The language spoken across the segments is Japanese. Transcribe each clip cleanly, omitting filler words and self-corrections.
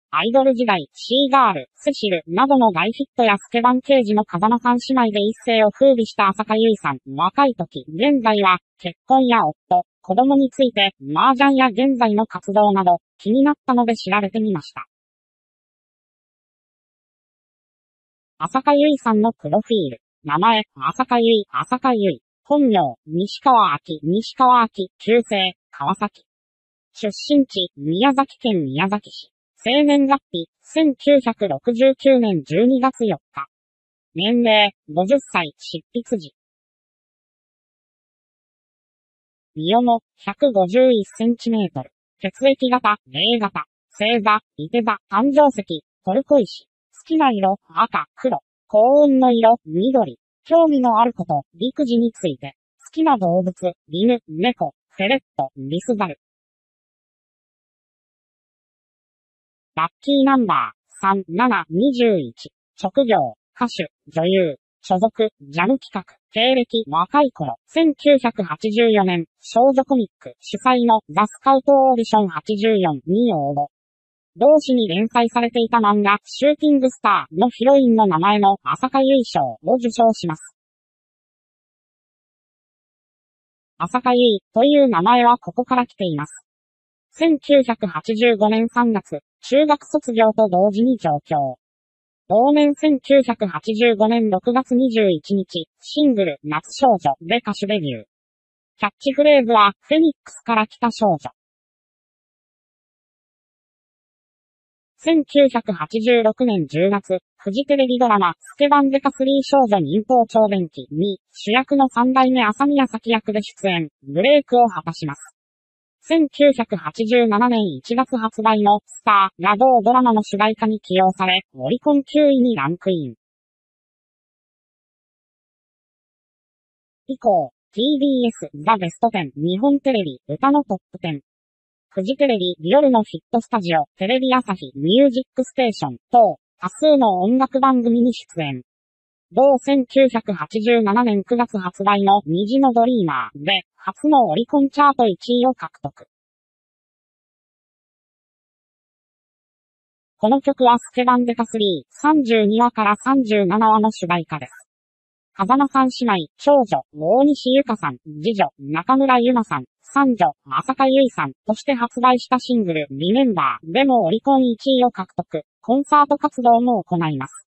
アイドル時代、シーガール、セシルなどの大ヒットやスケバン刑事の風間三姉妹で一世を風靡した浅香唯さん。若い時、現在は、結婚や夫、子供について、麻雀や現在の活動など、気になったので調べてみました。浅香唯さんのプロフィール。名前、浅香唯。本名、西川明。旧姓、川崎。出身地、宮崎県宮崎市。生年月日、1969年12月4日。年齢、50歳、執筆時。身重、151センチメートル。血液型、A 型。星座、いて座。誕生石、トルコ石。好きな色、赤、黒。幸運の色、緑。興味のあること、陸自について。好きな動物、犬、猫、フェレット、リスザル。ラッキーナンバー、3721。職業、歌手、女優。所属、ジャム企画。経歴、若い頃。1984年、少女コミック、主催のザ・スカウトオーディション84に応募。同誌に連載されていた漫画、シューティングスターのヒロインの名前の浅香唯賞を受賞します。浅香唯という名前はここから来ています。1985年3月、中学卒業と同時に上京。同年1985年6月21日、シングル、夏少女で歌手デビュー。キャッチフレーズは、フェニックスから来た少女。1986年10月、フジテレビドラマ、スケバンデカ3少女忍法超伝記に、主役の三代目朝宮咲役で出演、ブレイクを果たします。1987年1月発売のスターが同ドラマの主題歌に起用され、オリコン9位にランクイン。以降、TBS ザ・ベスト10、日本テレビ歌のトップ10。フジテレビ夜のヒットスタジオ、テレビ朝日ミュージックステーション等、多数の音楽番組に出演。同1987年9月発売の虹のドリーマーで、初のオリコンチャート1位を獲得。この曲はスケバンデカ3、32話から37話の主題歌です。風間三姉妹、長女、大西ゆかさん、次女、中村ゆまさん、三女、浅香唯さんとして発売したシングル、リメンバーでもオリコン1位を獲得、コンサート活動も行います。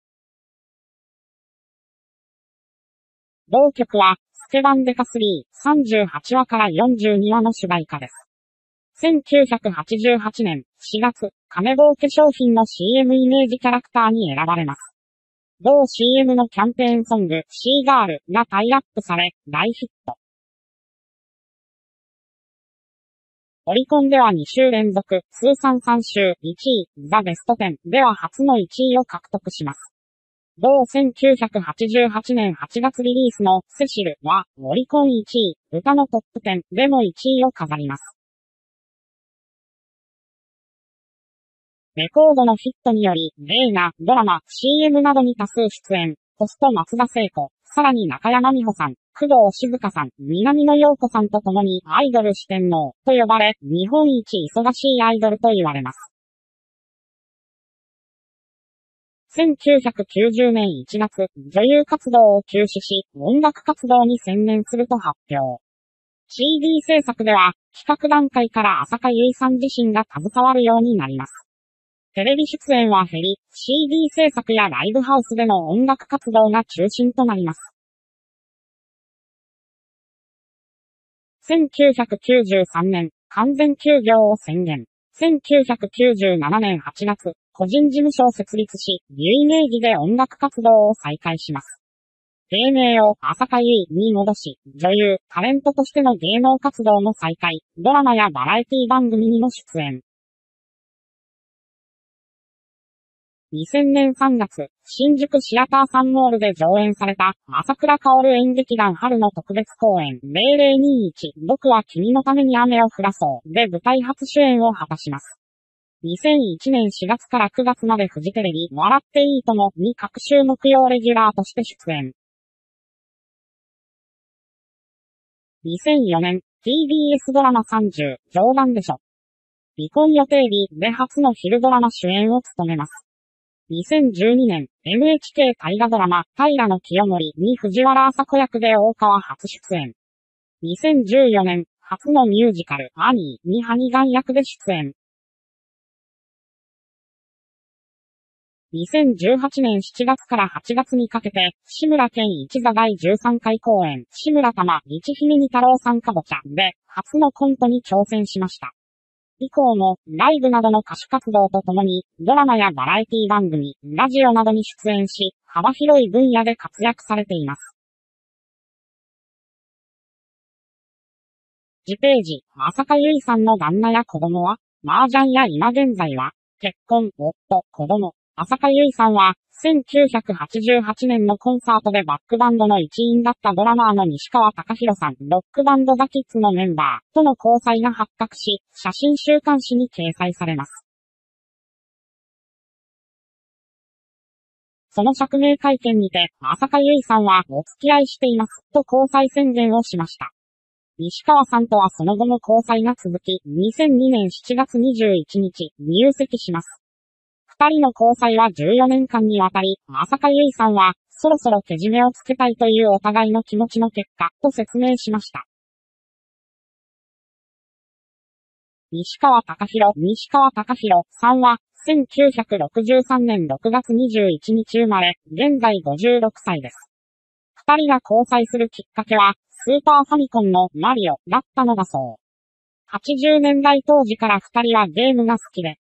同曲は、スケバンデカ3、38話から42話の主題歌です。1988年4月、カネボウ化粧品の CM イメージキャラクターに選ばれます。同 CM のキャンペーンソング、シーガールがタイアップされ、大ヒット。オリコンでは2週連続、通算3週、1位、ザ・ベスト10では初の1位を獲得します。同1988年8月リリースのセシルは、オリコン1位、歌のトップ10でも1位を飾ります。レコードのヒットにより、映画、ドラマ、CM などに多数出演、ホスト松田聖子、さらに中山美穂さん、工藤静香さん、南野陽子さんと共にアイドル四天王と呼ばれ、日本一忙しいアイドルと言われます。1990年1月、女優活動を休止し、音楽活動に専念すると発表。CD 制作では、企画段階から浅香唯さん自身が携わるようになります。テレビ出演は減り、CD 制作やライブハウスでの音楽活動が中心となります。1993年、完全休業を宣言。1997年8月、個人事務所を設立し、由名義で音楽活動を再開します。芸名を浅香唯に戻し、女優、タレントとしての芸能活動も再開、ドラマやバラエティ番組にも出演。2000年3月、新宿シアターサンモールで上演された、朝倉薫演劇団春の特別公演、0021、僕は君のために雨を降らそう、で舞台初主演を果たします。2001年4月から9月までフジテレビ、笑っていいともに各週木曜レギュラーとして出演。2004年、TBS ドラマ30、冗談でしょ。 離婚予定日で初の昼ドラマ主演を務めます。2012年、NHK 大河ドラマ、平清盛に藤原麻子役で大川初出演。2014年、初のミュージカル、アニーにハニガン役で出演。2018年7月から8月にかけて、志村けん一座第13回公演、志村玉一姫二太郎さんかぼちゃで、初のコントに挑戦しました。以降も、ライブなどの歌手活動とともに、ドラマやバラエティ番組、ラジオなどに出演し、幅広い分野で活躍されています。次ページ、浅香唯さんの旦那や子供は、麻雀や今現在は、結婚、夫、子供。浅香唯さんは、1988年のコンサートでバックバンドの一員だったドラマーの西川貴博さん、ロックバンドザ・キッズのメンバーとの交際が発覚し、写真週刊誌に掲載されます。その釈明会見にて、浅香唯さんはお付き合いしています、と交際宣言をしました。西川さんとはその後も交際が続き、2002年7月21日、入籍します。二人の交際は14年間にわたり、浅香唯さんは、そろそろけじめをつけたいというお互いの気持ちの結果、と説明しました。西川貴博さんは、1963年6月21日生まれ、現在56歳です。二人が交際するきっかけは、スーパーファミコンのマリオだったのだそう。80年代当時から二人はゲームが好きで、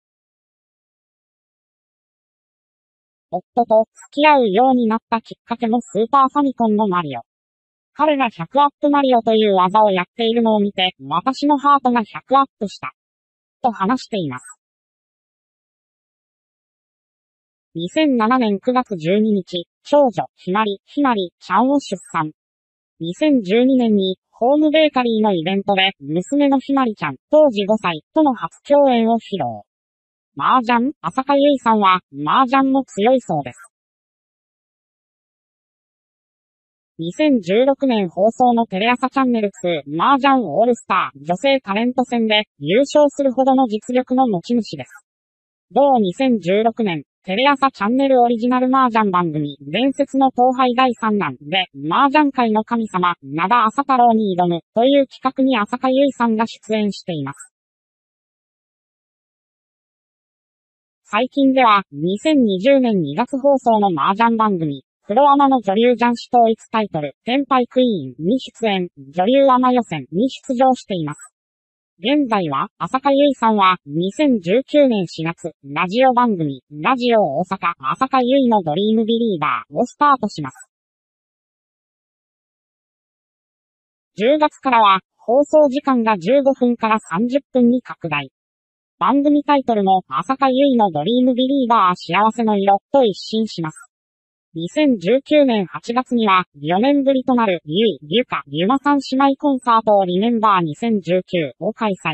夫と付き合うようになったきっかけもスーパーファミコンのマリオ。彼が100アップマリオという技をやっているのを見て、私のハートが100アップした。と話しています。2007年9月12日、長女、ひまりちゃんを出産。2012年に、ホームベーカリーのイベントで、娘のひまりちゃん、当時5歳、との初共演を披露。麻雀、浅香唯さんは、麻雀も強いそうです。2016年放送のテレ朝チャンネル2、麻雀オールスター、女性タレント戦で、優勝するほどの実力の持ち主です。同2016年、テレ朝チャンネルオリジナル麻雀番組、伝説の闘杯第3弾で、麻雀界の神様、灘朝太郎に挑む、という企画に浅香唯さんが出演しています。最近では、2020年2月放送の麻雀番組、プロアマの女流雀士統一タイトル、天杯クイーンに出演、女流アマ予選に出場しています。現在は、浅香唯さんは、2019年4月、ラジオ番組、ラジオ大阪、浅香唯のドリームビリーバーをスタートします。10月からは、放送時間が15分から30分に拡大。番組タイトルも、浅香唯のドリームビリーバー幸せの色と一新します。2019年8月には、4年ぶりとなる、ゆか、ゆまさん姉妹コンサートをリメンバー2019を開催。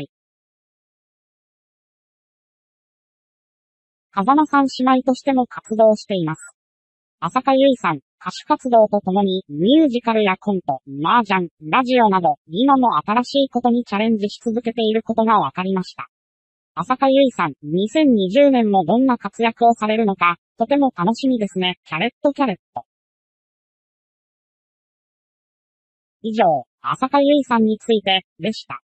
風間さん姉妹としても活動しています。浅香唯さん、歌手活動とともに、ミュージカルやコント、麻雀、ラジオなど、今も新しいことにチャレンジし続けていることが分かりました。浅香唯さん、2020年もどんな活躍をされるのか、とても楽しみですね。キャレット。以上、浅香唯さんについて、でした。